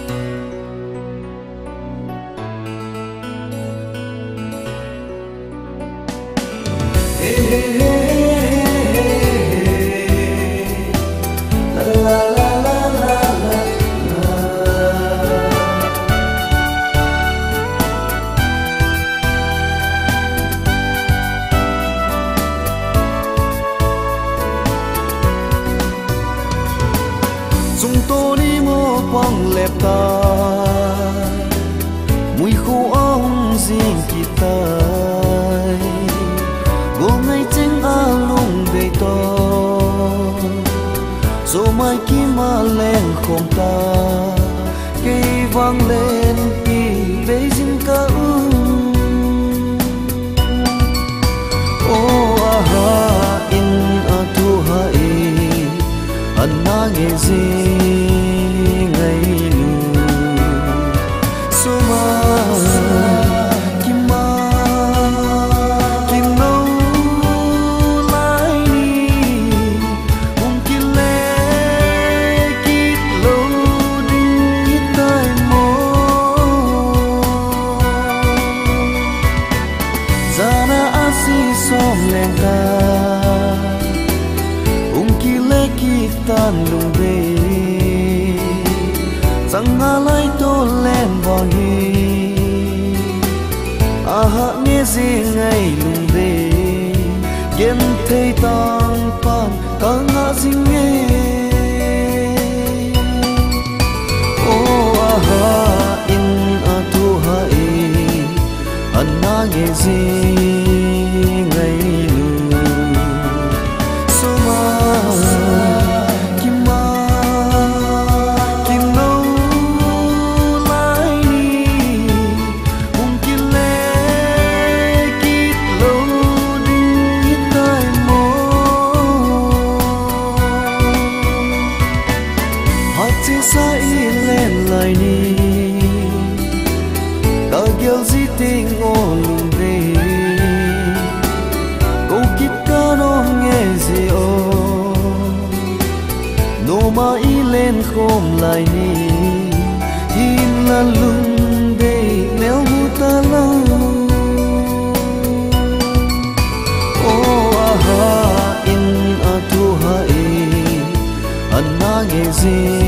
Chúng tôi đi mô quăng lẹp ta mùi khô ông riêng kỳ tay gồm ngay trên a lung đầy to rồi mai kim mà lên khom ta cây vang lên thì về dinh ca ô a ha in a thu hai anh na nghe gì ngày nu suma kim nâu lại ni mungkin le kit lâu đi tay mô zana asi som lên ta tan lung de sang alai to len bong hi aha nghe gì ngày lung de gen thei tang pan tang a sing nghe oh aha in a tu hai anna nghe gì ngày sai lên lại ni ta kêu gì tình ô lung đi câu kịp ca nó nghe gì ô nô mà ý lên khom lại ni hin là lung đi nếu mu ta lâu ô a ha in a tu hai anh na nghe gì